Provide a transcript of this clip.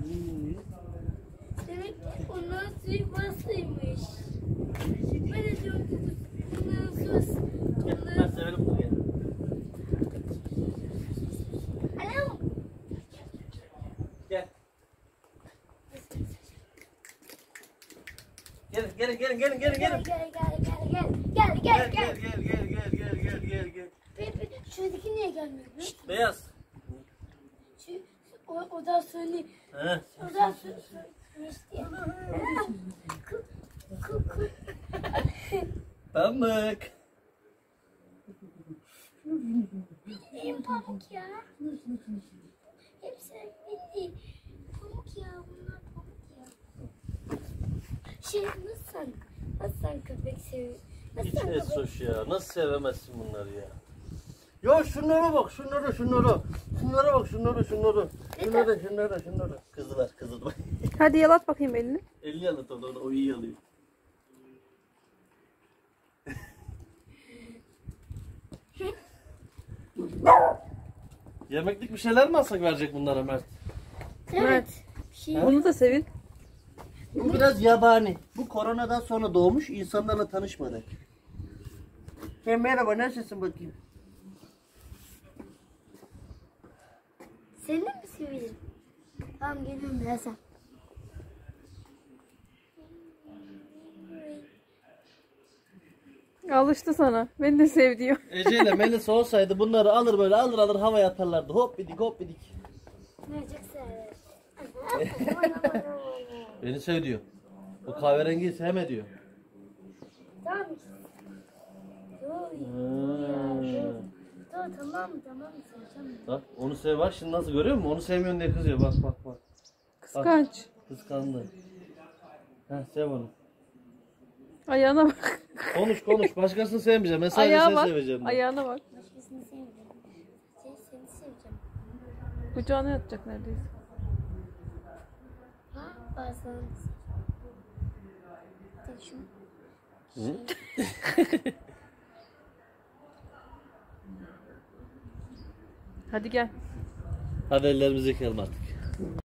Demek ki onların suyu basıymış. Ben de diyorum ki onların suyu. Ben severim bunu ya. Alo. Gel. Gelin. Gel. Şuradaki niye gelmiyor? Beyaz. O da söyleyeyim. He. O da söylemişti. Pamuk. Benim pamuk ya. Hepsi bildiğin pamuk ya. Bunlar pamuk ya. Nasıl sen köpek seviyorsun? Hiç esoş ya. Nasıl sevemezsin bunları ya? Ya şunlara bak, şunlara. Şunlara bak, şunlara. Kızdılar. Hadi yalat bakayım elini. Elini yalat orada, o iyi yalıyor. Yemeklik bir şeyler mi alsak verecek bunlara Mert? Evet. Şey, Bunu da sevin. Bu biraz yabani. Bu koronadan sonra doğmuş, insanlarla tanışmadı. Merhaba, nasılsın bakayım? seni de mi seveyim? Tamam geliyorum birazdan. Alıştı sana. Beni de sev diyor. Ece ile Melis olsaydı bunları alır böyle alır havaya atarlardı. Hop bidik. Ne çok sever. Beni sev diyor. Bu kahverengiyi sevme diyor. Tamam. Dur. Dur tamam seveceğim. Bak onu sev bak şimdi nasıl görüyor musun? Onu sevmiyorsun diye kızıyor bak. Kıskanç. Kıskandı. Heh sev onu. Ayağına bak. Konuş. Başkasını sevmeyeceğim. Ben sadece Ayağa seni bak. seveceğim. Ayağına bak. Başkasını sevmiyorum. Seni seveceğim. Kucağına yatacak neredeyse. Ha bazen. Tek şunu. Hı? Hadi gel. Hadi ellerimizi yıkayalım artık.